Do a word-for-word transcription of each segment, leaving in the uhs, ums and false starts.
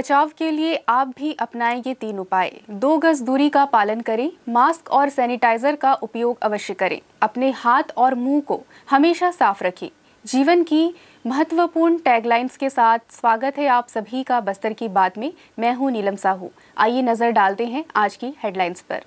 बचाव के लिए आप भी अपनाएं ये तीन उपाय। दो गज दूरी का पालन करें, मास्क और सैनिटाइजर का उपयोग अवश्य करें, अपने हाथ और मुंह को हमेशा साफ रखें। जीवन की महत्वपूर्ण टैगलाइंस के साथ स्वागत है आप सभी का बस्तर की बात में। मैं हूं नीलम साहू। आइए नजर डालते हैं आज की हेडलाइंस पर।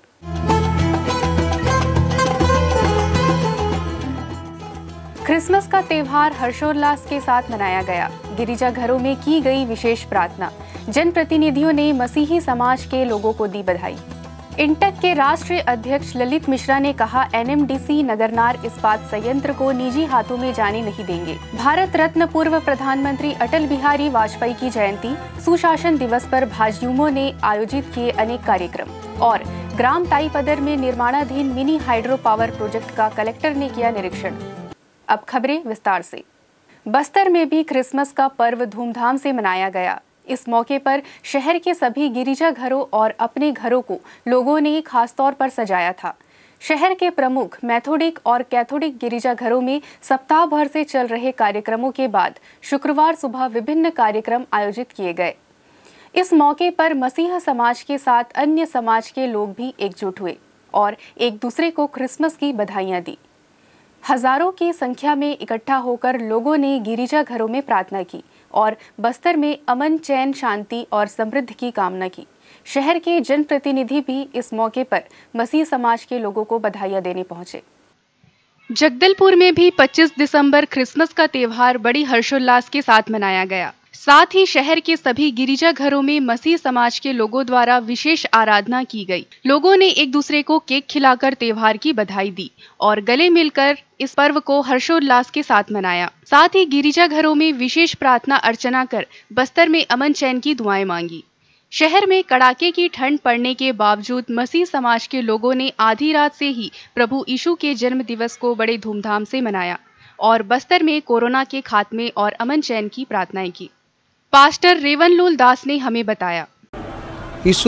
क्रिसमस का त्योहार हर्षोल्लास के साथ मनाया गया। गिरिजाघरों में की गई विशेष प्रार्थना। जनप्रतिनिधियों ने मसीही समाज के लोगों को दी बधाई। इंटक के राष्ट्रीय अध्यक्ष ललित मिश्रा ने कहा, एनएमडीसी नगरनार इस्पात संयंत्र को निजी हाथों में जाने नहीं देंगे। भारत रत्न पूर्व प्रधानमंत्री अटल बिहारी वाजपेयी की जयंती, सुशासन दिवस पर भाजयुमों ने आयोजित किए अनेक कार्यक्रम। और ग्राम टाईपदर में निर्माणाधीन मिनी हाइड्रो पावर प्रोजेक्ट का कलेक्टर ने किया निरीक्षण। अब खबरें विस्तार से। बस्तर में भी क्रिसमस का पर्व धूमधाम से मनाया गया। इस मौके पर शहर के सभी गिरिजाघरों और अपने घरों को लोगों ने खासतौर पर सजाया था। शहर के प्रमुख मैथोडिक और कैथोडिक गिरिजाघरों में सप्ताह भर से चल रहे कार्यक्रमों के बाद शुक्रवार सुबह विभिन्न कार्यक्रम आयोजित किए गए। इस मौके पर मसीह समाज के साथ अन्य समाज के लोग भी एकजुट हुए और एक दूसरे को क्रिसमस की बधाइयां दी। हजारों की संख्या में इकट्ठा होकर लोगों ने गिरिजाघरों में प्रार्थना की और बस्तर में अमन, चैन, शांति और समृद्धि की कामना की। शहर के जनप्रतिनिधि भी इस मौके पर मसीह समाज के लोगों को बधाइयां देने पहुंचे। जगदलपुर में भी पच्चीस दिसंबर क्रिसमस का त्योहार बड़ी हर्षोल्लास के साथ मनाया गया। साथ ही शहर के सभी गिरिजाघरों में मसीह समाज के लोगों द्वारा विशेष आराधना की गई। लोगों ने एक दूसरे को केक खिलाकर त्योहार की बधाई दी और गले मिलकर इस पर्व को हर्षोल्लास के साथ मनाया। साथ ही गिरिजाघरों में विशेष प्रार्थना अर्चना कर बस्तर में अमन चैन की दुआएं मांगी। शहर में कड़ाके की ठंड पड़ने के बावजूद मसीह समाज के लोगों ने आधी रात से ही प्रभु यीशु के जन्म दिवस को बड़े धूमधाम से मनाया और बस्तर में कोरोना के खात्मे और अमन चैन की प्रार्थनाएं की। पास्टर रेवनलोल दास ने हमें बताया, यीशु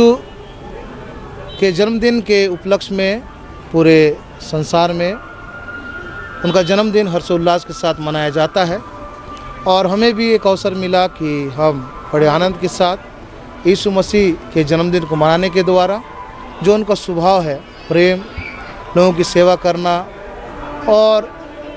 के जन्मदिन के उपलक्ष्य में पूरे संसार में उनका जन्मदिन हर्षोल्लास के साथ मनाया जाता है और हमें भी एक अवसर मिला कि हम बड़े आनंद के साथ यीशु मसीह के जन्मदिन को मनाने के द्वारा जो उनका स्वभाव है, प्रेम, लोगों की सेवा करना और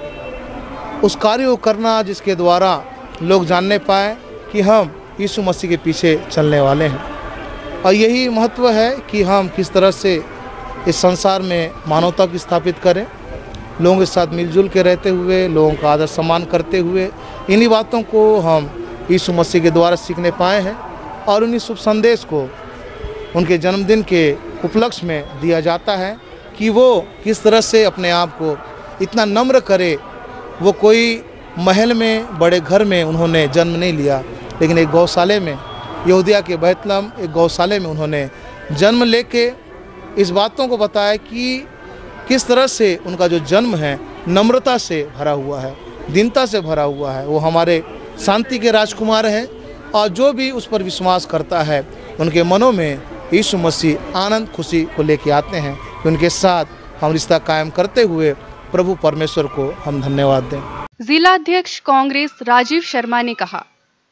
उस कार्य को करना जिसके द्वारा लोग जानने पाए कि हम यीशु मसीह के पीछे चलने वाले हैं। और यही महत्व है कि हम किस तरह से इस संसार में मानवता को स्थापित करें, लोगों के साथ मिलजुल के रहते हुए, लोगों का आदर सम्मान करते हुए। इन्हीं बातों को हम यीशु मसीह के द्वारा सीखने पाए हैं और उन्हीं शुभ संदेश को उनके जन्मदिन के उपलक्ष्य में दिया जाता है कि वो किस तरह से अपने आप को इतना नम्र करे। वो कोई महल में, बड़े घर में उन्होंने जन्म नहीं लिया, लेकिन एक गौशाले में, यहूदिया के बैतलहम एक गौशाले में उन्होंने जन्म लेके इस बातों को बताया कि किस तरह से उनका जो जन्म है नम्रता से भरा हुआ है, दीनता से भरा हुआ है। वो हमारे शांति के राजकुमार हैं और जो भी उस पर विश्वास करता है उनके मनों में यीशु मसीह आनंद, खुशी को लेके आते हैं कि उनके साथ हम रिश्ता कायम करते हुए प्रभु परमेश्वर को हम धन्यवाद दें। जिला अध्यक्ष कांग्रेस राजीव शर्मा ने कहा,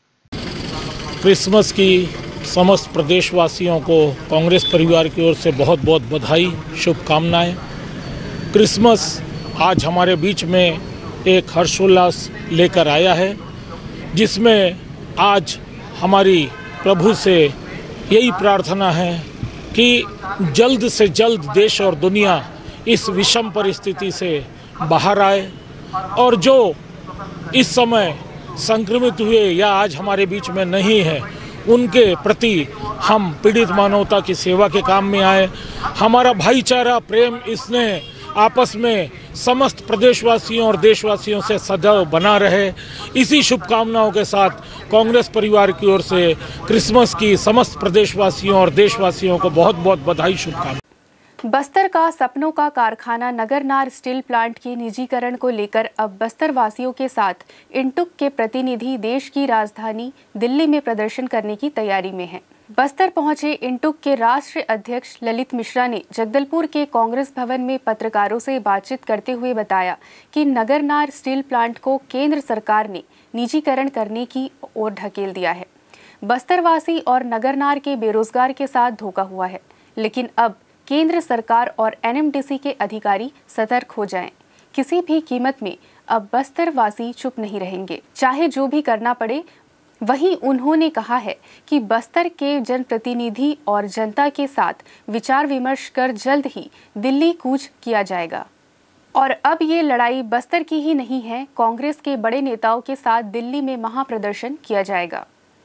क्रिसमस की समस्त प्रदेशवासियों को कांग्रेस परिवार की ओर से बहुत बहुत बधाई, शुभकामनाएं। क्रिसमस आज हमारे बीच में एक हर्षोल्लास लेकर आया है, जिसमें आज हमारी प्रभु से यही प्रार्थना है कि जल्द से जल्द देश और दुनिया इस विषम परिस्थिति से बाहर आए और जो इस समय संक्रमित हुए या आज हमारे बीच में नहीं है, उनके प्रति हम पीड़ित मानवता की सेवा के काम में आए। हमारा भाईचारा, प्रेम, स्नेह आपस में समस्त प्रदेशवासियों और देशवासियों से सदैव बना रहे। इसी शुभकामनाओं के साथ कांग्रेस परिवार की ओर से क्रिसमस की समस्त प्रदेशवासियों और देशवासियों को बहुत बहुत बधाई, शुभकामनाएं। बस्तर का सपनों का कारखाना नगरनार स्टील प्लांट के निजीकरण को लेकर अब बस्तर वासियों के साथ इंटुक के प्रतिनिधि देश की राजधानी दिल्ली में प्रदर्शन करने की तैयारी में हैं। बस्तर पहुंचे इंटुक के राष्ट्रीय अध्यक्ष ललित मिश्रा ने जगदलपुर के कांग्रेस भवन में पत्रकारों से बातचीत करते हुए बताया कि नगरनार स्टील प्लांट को केंद्र सरकार ने निजीकरण करने की ओर ढकेल दिया है। बस्तरवासी और नगरनार के बेरोजगार के साथ धोखा हुआ है। लेकिन अब केंद्र सरकार और एन एम डी सी के अधिकारी सतर्क हो जाएं। किसी भी कीमत में अब बस्तरवासी चुप नहीं रहेंगे, चाहे जो भी करना पड़े। वहीं उन्होंने कहा है कि बस्तर के जनप्रतिनिधि और जनता के साथ विचार विमर्श कर जल्द ही दिल्ली कूच किया जाएगा। और अब ये लड़ाई बस्तर की ही नहीं है, कांग्रेस के बड़े नेताओं के साथ दिल्ली में महाप्रदर्शन किया जाएगा।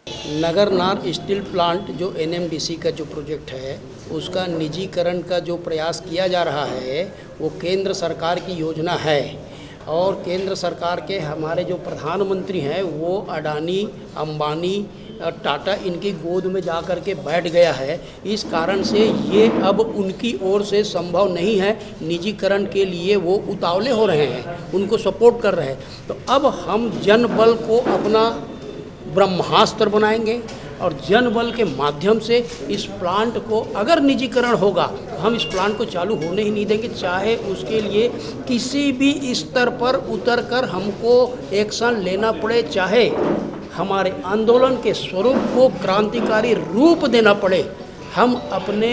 नगरनार स्टील प्लांट जो एन एम डी सी का जो प्रोजेक्ट है उसका निजीकरण का जो प्रयास किया जा रहा है वो केंद्र सरकार की योजना है और केंद्र सरकार के हमारे जो प्रधानमंत्री हैं वो अडानी, अंबानी, टाटा इनकी गोद में जा कर के बैठ गया है। इस कारण से ये अब उनकी ओर से संभव नहीं है, निजीकरण के लिए वो उतावले हो रहे हैं, उनको सपोर्ट कर रहे हैं। तो अब हम जनबल को अपना ब्रह्मास्त्र बनाएंगे और जनबल के माध्यम से इस प्लांट को अगर निजीकरण होगा हम इस प्लांट को चालू होने ही नहीं देंगे, चाहे उसके लिए किसी भी स्तर पर उतर कर हमको एक्शन लेना पड़े, चाहे हमारे आंदोलन के स्वरूप को क्रांतिकारी रूप देना पड़े। हम अपने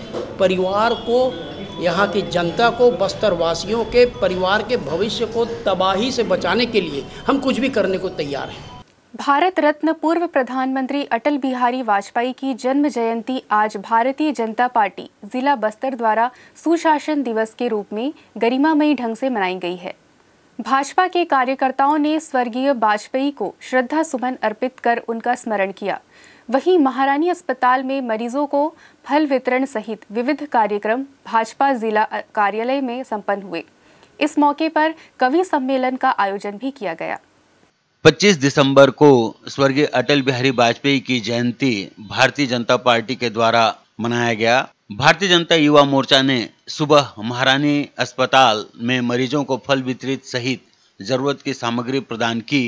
परिवार को, यहाँ की जनता को, बस्तर वासियों के परिवार के भविष्य को तबाही से बचाने के लिए हम कुछ भी करने को तैयार हैं। भारत रत्न पूर्व प्रधानमंत्री अटल बिहारी वाजपेयी की जन्म जयंती आज भारतीय जनता पार्टी जिला बस्तर द्वारा सुशासन दिवस के रूप में गरिमामयी ढंग से मनाई गई है। भाजपा के कार्यकर्ताओं ने स्वर्गीय वाजपेयी को श्रद्धा सुमन अर्पित कर उनका स्मरण किया। वहीं महारानी अस्पताल में मरीजों को फल वितरण सहित विविध कार्यक्रम भाजपा जिला कार्यालय में संपन्न हुए। इस मौके पर कवि सम्मेलन का आयोजन भी किया गया। पच्चीस दिसंबर को स्वर्गीय अटल बिहारी वाजपेयी की जयंती भारतीय जनता पार्टी के द्वारा मनाया गया। भारतीय जनता युवा मोर्चा ने सुबह महारानी अस्पताल में मरीजों को फल वितरित सहित जरूरत की सामग्री प्रदान की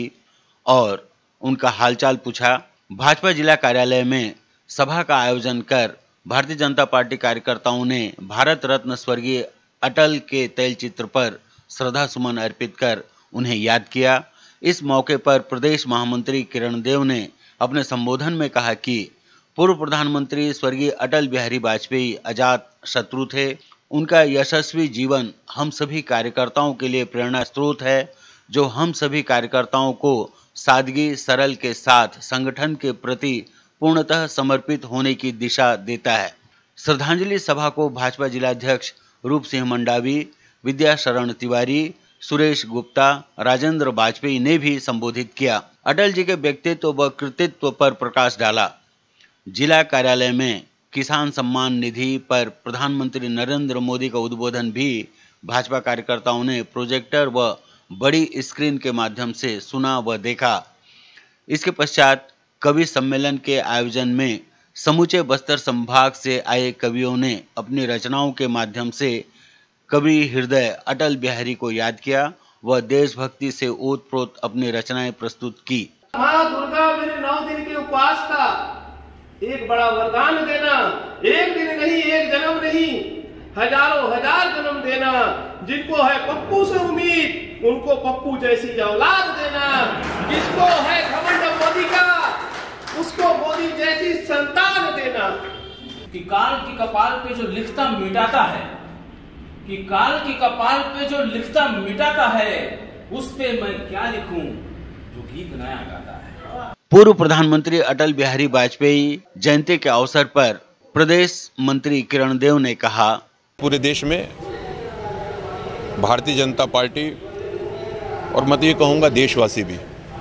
और उनका हालचाल पूछा। भाजपा जिला कार्यालय में सभा का आयोजन कर भारतीय जनता पार्टी कार्यकर्ताओं ने भारत रत्न स्वर्गीय अटल के तैलचित्र पर श्रद्धा सुमन अर्पित कर उन्हें याद किया। इस मौके पर प्रदेश महामंत्री किरण देव ने अपने संबोधन में कहा कि पूर्व प्रधानमंत्री स्वर्गीय अटल बिहारी वाजपेयी अजात शत्रु थे। उनका यशस्वी जीवन हम सभी कार्यकर्ताओं के लिए प्रेरणा स्रोत है, जो हम सभी कार्यकर्ताओं को सादगी सरल के साथ संगठन के प्रति पूर्णतः समर्पित होने की दिशा देता है। श्रद्धांजलि सभा को भाजपा जिलाध्यक्ष रूप सिंह मंडावी, विद्या शरण तिवारी, सुरेश गुप्ता, राजेंद्र वाजपेयी ने भी संबोधित किया। अटल जी के व्यक्तित्व व कृतित्व पर प्रकाश डाला। जिला कार्यालय में किसान सम्मान निधि पर प्रधानमंत्री नरेंद्र मोदी का उद्बोधन भी भाजपा कार्यकर्ताओं ने प्रोजेक्टर व बड़ी स्क्रीन के माध्यम से सुना व देखा। इसके पश्चात कवि सम्मेलन के आयोजन में समूचे बस्तर संभाग से आए कवियों ने अपनी रचनाओं के माध्यम से कवि हृदय अटल बिहारी को याद किया व देशभक्ति से ओतप्रोत अपनी रचनाएं प्रस्तुत की। माँ दुर्गा मेरे नौ दिन के उपवास का एक बड़ा वरदान देना, एक दिन नहीं, एक जन्म नहीं, हजारों हजार जन्म देना। जिनको है पप्पू से उम्मीद उनको पप्पू जैसी औलाद देना। जिसको है घमंड मोदी का उसको मोदी जैसी संतान देना। कि काल की कपाल पे जो लिखता मिटाता है, कि काल की कपाल पे जो लिखता मिटाता है, उस पे मैं क्या लिखूं जो गीत नया गाता है। पूर्व प्रधानमंत्री अटल बिहारी वाजपेयी जयंती के अवसर पर प्रदेश मंत्री किरण देव ने कहा, पूरे देश में भारतीय जनता पार्टी और मैं तो ये कहूँगा देशवासी भी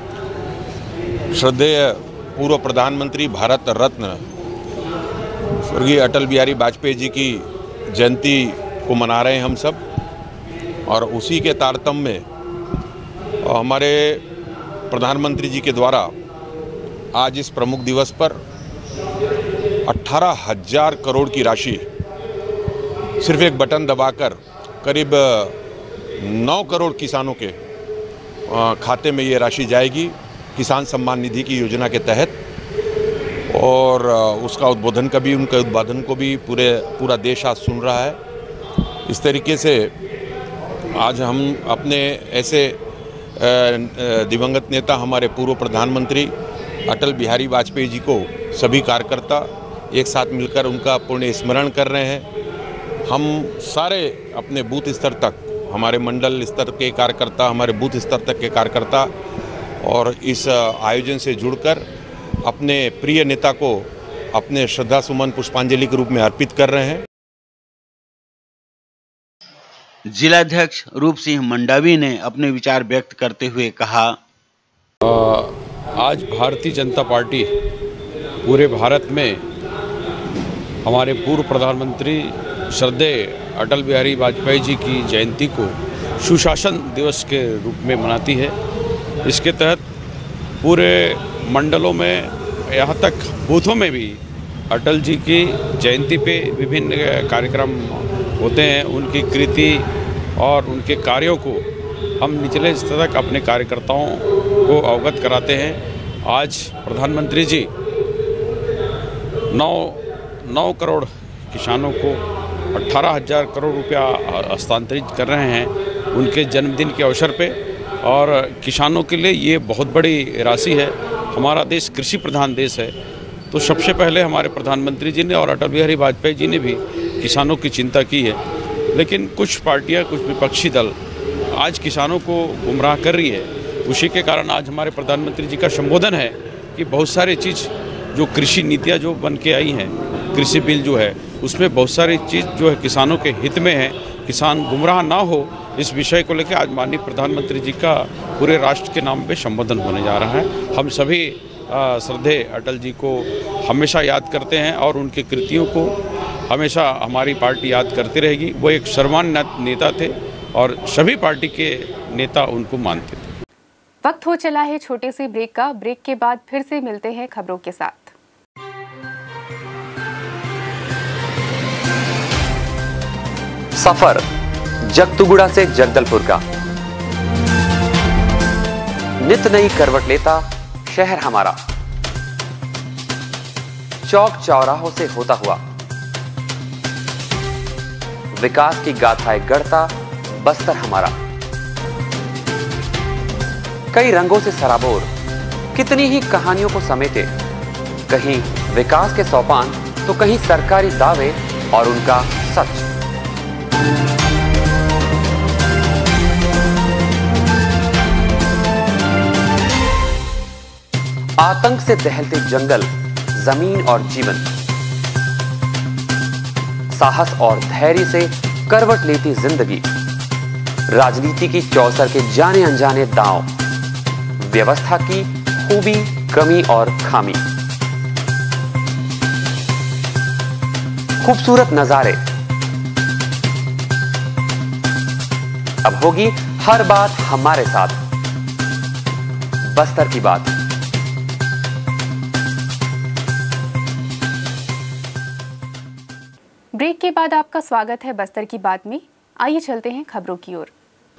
श्रद्धेय पूर्व प्रधानमंत्री भारत रत्न स्वर्गीय अटल बिहारी वाजपेयी जी की जयंती को मना रहे हैं हम सब। और उसी के तारतम्य में हमारे प्रधानमंत्री जी के द्वारा आज इस प्रमुख दिवस पर अठारह हजार करोड़ की राशि सिर्फ एक बटन दबाकर करीब नौ करोड़ किसानों के खाते में ये राशि जाएगी किसान सम्मान निधि की योजना के तहत। और उसका उद्बोधन का भी उनके उद्बोधन को भी पूरे पूरा देश आज सुन रहा है। इस तरीके से आज हम अपने ऐसे दिवंगत नेता हमारे पूर्व प्रधानमंत्री अटल बिहारी वाजपेयी जी को सभी कार्यकर्ता एक साथ मिलकर उनका पुण्य स्मरण कर रहे हैं। हम सारे अपने बूथ स्तर तक, हमारे मंडल स्तर के कार्यकर्ता, हमारे बूथ स्तर तक के कार्यकर्ता और इस आयोजन से जुड़कर अपने प्रिय नेता को अपने श्रद्धा सुमन पुष्पांजलि के रूप में अर्पित कर रहे हैं। जिलाध्यक्ष रूप सिंह मंडावी ने अपने विचार व्यक्त करते हुए कहा, आज भारतीय जनता पार्टी पूरे भारत में हमारे पूर्व प्रधानमंत्री श्रद्धेय अटल बिहारी वाजपेयी जी की जयंती को सुशासन दिवस के रूप में मनाती है। इसके तहत पूरे मंडलों में, यहाँ तक बूथों में भी अटल जी की जयंती पे विभिन्न कार्यक्रम होते हैं। उनकी कृति और उनके कार्यों को हम निचले स्तर तक अपने कार्यकर्ताओं को अवगत कराते हैं। आज प्रधानमंत्री जी नौ नौ करोड़ किसानों को अठारह हज़ार करोड़ रुपया हस्तांतरित कर रहे हैं उनके जन्मदिन के अवसर पे, और किसानों के लिए ये बहुत बड़ी राशि है। हमारा देश कृषि प्रधान देश है, तो सबसे पहले हमारे प्रधानमंत्री जी ने और अटल बिहारी वाजपेयी जी ने भी किसानों की चिंता की है। लेकिन कुछ पार्टियां, कुछ विपक्षी दल आज किसानों को गुमराह कर रही है। उसी के कारण आज हमारे प्रधानमंत्री जी का संबोधन है कि बहुत सारी चीज़ जो कृषि नीतियाँ जो बन के आई हैं, कृषि बिल जो है उसमें बहुत सारी चीज़ जो है किसानों के हित में है, किसान गुमराह ना हो, इस विषय को लेकर आज माननीय प्रधानमंत्री जी का पूरे राष्ट्र के नाम पे संबोधन होने जा रहा है। हम सभी श्रद्धेय अटल जी को हमेशा याद करते हैं और उनकी कृतियों को हमेशा हमारी पार्टी याद करती रहेगी। वो एक सर्वमान्य नेता थे और सभी पार्टी के नेता उनको मानते थे। वक्त हो चला है छोटे से ब्रेक का। ब्रेक के बाद फिर से मिलते हैं खबरों के साथ। सफर जगतुगुड़ा से जगदलपुर का, नित नई करवट लेता शहर हमारा, चौक चौराहों से होता हुआ विकास की गाथाएं गढ़ता बस्तर हमारा। कई रंगों से सराबोर कितनी ही कहानियों को समेटे, कहीं विकास के सोपान तो कहीं सरकारी दावे और उनका सच। आतंक से दहलते जंगल, जमीन और जीवन, साहस और धैर्य से करवट लेती जिंदगी, राजनीति की चौसर के जाने अनजाने दांव, व्यवस्था की खूबी, कमी और खामी, खूबसूरत नजारे। अब होगी हर बात हमारे साथ, बस्तर की बात। ब्रेक के बाद आपका स्वागत है बस्तर की बात में। आइए चलते हैं खबरों की ओर।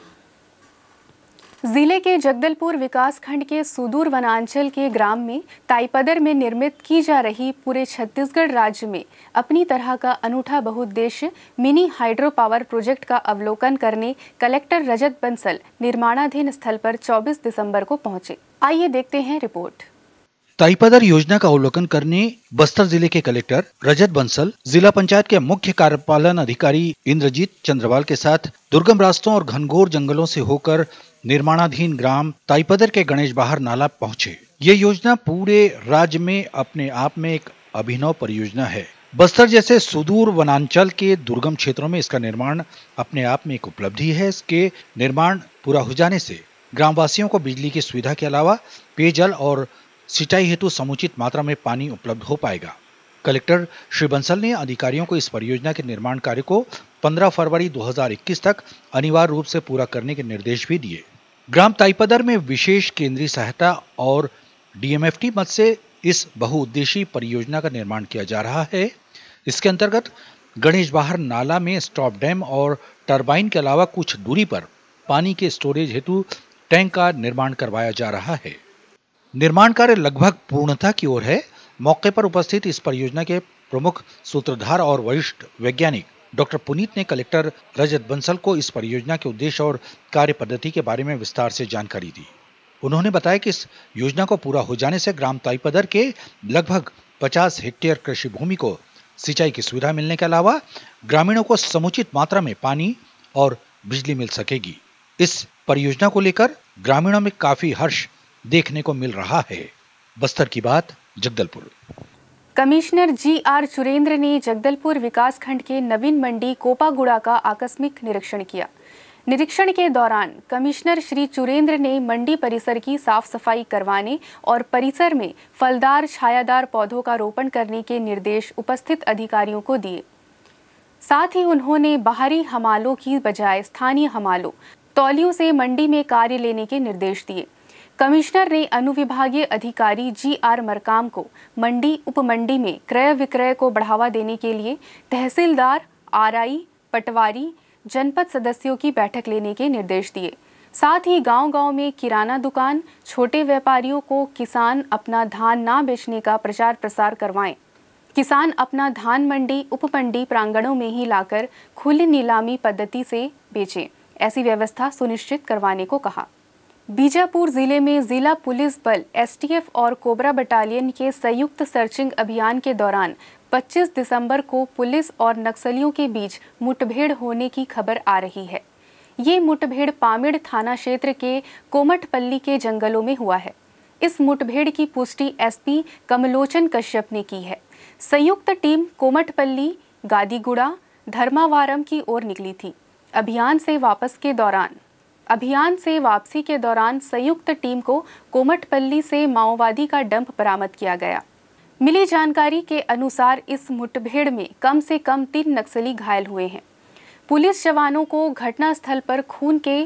जिले के जगदलपुर विकास खंड के सुदूर वनांचल के ग्राम में ताईपदर में निर्मित की जा रही पूरे छत्तीसगढ़ राज्य में अपनी तरह का अनूठा बहुउद्देश्य मिनी हाइड्रो पावर प्रोजेक्ट का अवलोकन करने कलेक्टर रजत बंसल निर्माणाधीन स्थल पर चौबीस दिसंबर को पहुंचे। आइए देखते हैं रिपोर्ट। ताईपदर योजना का अवलोकन करने बस्तर जिले के कलेक्टर रजत बंसल, जिला पंचायत के मुख्य कार्यपालन अधिकारी इंद्रजीत चंद्रवाल के साथ दुर्गम रास्तों और घनघोर जंगलों से होकर निर्माणाधीन ग्राम ताईपदर के गणेश बहार नाला पहुंचे। ये योजना पूरे राज्य में अपने आप में एक अभिनव परियोजना है। बस्तर जैसे सुदूर वनांचल के दुर्गम क्षेत्रों में इसका निर्माण अपने आप में एक उपलब्धि है। इसके निर्माण पूरा हो जाने से ग्रामवासियों को बिजली की सुविधा के अलावा पेयजल और सिंचाई हेतु समुचित मात्रा में पानी उपलब्ध हो पाएगा। कलेक्टर श्री बंसल ने अधिकारियों को इस परियोजना के निर्माण कार्य को पंद्रह फरवरी दो हज़ार इक्कीस तक अनिवार्य रूप से पूरा करने के निर्देश भी दिए। ग्राम ताईपदर में विशेष केंद्रीय सहायता और डीएमएफटी मद से इस बहुउद्देशीय परियोजना का निर्माण किया जा रहा है। इसके अंतर्गत गणेश बहार नाला में स्टॉप डैम और टरबाइन के अलावा कुछ दूरी पर पानी के स्टोरेज हेतु टैंक का निर्माण करवाया जा रहा है। निर्माण कार्य लगभग पूर्णता की ओर है। मौके पर उपस्थित इस परियोजना के प्रमुख सूत्रधार और वरिष्ठ वैज्ञानिक डॉक्टर पुनीत ने कलेक्टर रजत बंसल को इस परियोजना के उद्देश्य और कार्य पद्धति के बारे में विस्तार से जानकारी दी। उन्होंने बताया कि इस योजना को पूरा हो जाने से ग्राम ताईपदर के लगभग पचास हेक्टेयर कृषि भूमि को सिंचाई की सुविधा मिलने के अलावा ग्रामीणों को समुचित मात्रा में पानी और बिजली मिल सकेगी। इस परियोजना को लेकर ग्रामीणों में काफी हर्ष देखने को मिल रहा है। बस्तर की बात, Jagdalpur. Commissioner G R Churendra ने जगदलपुर विकासखंड के नवीन मंडी कोपागुड़ा का आकस्मिक निरीक्षण किया। निरीक्षण के दौरान कमिश्नर श्री चुरेंद्र ने मंडी परिसर की साफ सफाई करवाने और परिसर में फलदार छायादार पौधों का रोपण करने के निर्देश उपस्थित अधिकारियों को दिए। साथ ही उन्होंने बाहरी हमालों की बजाय स्थानीय हमालों तौलियों से मंडी में कार्य लेने के निर्देश दिए। कमिश्नर ने अनुविभागीय अधिकारी जी आर मरकाम को मंडी उपमंडी में क्रय विक्रय को बढ़ावा देने के लिए तहसीलदार, आर आई, पटवारी, जनपद सदस्यों की बैठक लेने के निर्देश दिए। साथ ही गांव-गांव में किराना दुकान, छोटे व्यापारियों को किसान अपना धान ना बेचने का प्रचार प्रसार करवाएं। किसान अपना धान मंडी उपमंडी प्रांगणों में ही लाकर खुली नीलामी पद्धति से बेचें, ऐसी व्यवस्था सुनिश्चित करवाने को कहा। बीजापुर जिले में जिला पुलिस बल, एस टी एफ और कोबरा बटालियन के संयुक्त सर्चिंग अभियान के दौरान पच्चीस दिसंबर को पुलिस और नक्सलियों के बीच मुठभेड़ होने की खबर आ रही है। ये मुठभेड़ पामेड़ थाना क्षेत्र के कोमटपल्ली के जंगलों में हुआ है। इस मुठभेड़ की पुष्टि एस पी कमलोचन कश्यप ने की है। संयुक्त टीम कोमटपल्ली, गादीगुड़ा, धर्मावारम की ओर निकली थी। अभियान से वापस के दौरान अभियान से वापसी के दौरान संयुक्त टीम को कोमटपल्ली से माओवादी का डंप बरामद किया गया। मिली जानकारी के अनुसार इस मुठभेड़ में कम से कम तीन नक्सली घायल हुए हैं। पुलिस जवानों को घटनास्थल पर खून के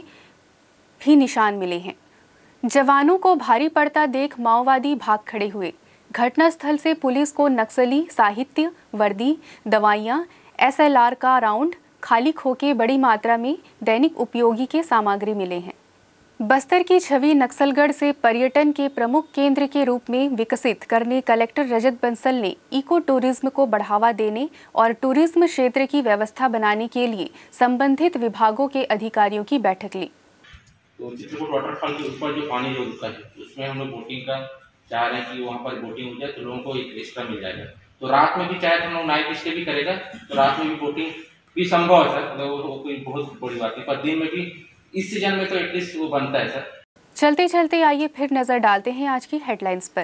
भी निशान मिले हैं। जवानों को भारी पड़ता देख माओवादी भाग खड़े हुए। घटनास्थल से पुलिस को नक्सली साहित्य, वर्दी, दवाइयां, एस एल आर का राउंड, खाली खोखे बड़ी मात्रा में दैनिक उपयोगी के सामग्री मिले हैं। बस्तर की छवि नक्सलगढ़ से पर्यटन के प्रमुख केंद्र के रूप में विकसित करने कलेक्टर रजत बंसल ने इको टूरिज्म को बढ़ावा देने और टूरिज्म क्षेत्र की व्यवस्था बनाने के लिए संबंधित विभागों के अधिकारियों की बैठक ली। तो चित्रकूट वाटरफॉल के ऊपर जो पानी जो रुका है उसमें हम लोग बोटिंग का चाह रहे हैं कि वहाँ पर बोटिंग हो जाए तो लोगों को एक एक्स्ट्रा मिल जाएगा। तो रात में भी चाहे तो हम लोग नाइट स्टे भी करेगा तो रात में भी बोटिंग भी संभव है सर, वो कोई बहुत बड़ी बात है, पर दिन में भी इस सीजन में तो एटलीस्ट वो बनता है सर। चलते चलते आइए फिर नजर डालते हैं आज की हेडलाइंस पर।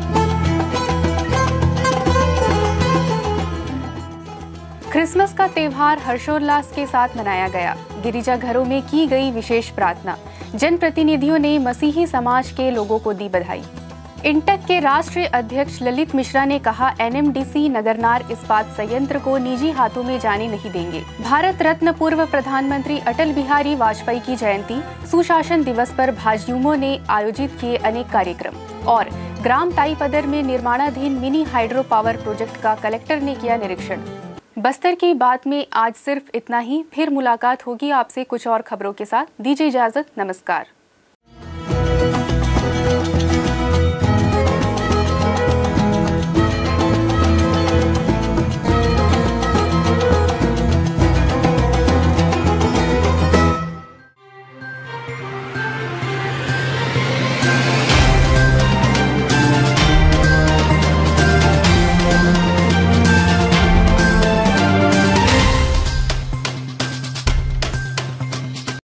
क्रिसमस का त्योहार हर्षोल्लास के साथ मनाया गया। गिरिजाघरों में की गई विशेष प्रार्थना। जनप्रतिनिधियों ने मसीही समाज के लोगों को दी बधाई। इंटक के राष्ट्रीय अध्यक्ष ललित मिश्रा ने कहा, N M D C Nagarnar इस्पात संयंत्र को निजी हाथों में जाने नहीं देंगे। भारत रत्न पूर्व प्रधानमंत्री अटल बिहारी वाजपेयी की जयंती, सुशासन दिवस पर भाजयुमों ने आयोजित किए अनेक कार्यक्रम। और ग्राम ताईपदर में निर्माणाधीन मिनी हाइड्रो पावर प्रोजेक्ट का कलेक्टर ने किया निरीक्षण। बस्तर की बात में आज सिर्फ इतना ही। फिर मुलाकात होगी आपसे कुछ और खबरों के साथ। दीजिए इजाजत, नमस्कार।